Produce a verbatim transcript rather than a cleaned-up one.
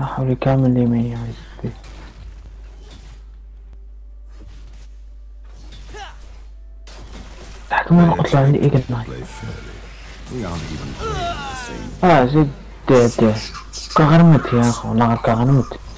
حولي كامل يمين يا ستي. تحت ما اطلع عندي ايجل نايت. اه زد ده كغرمت يا اخو والله كغرمت.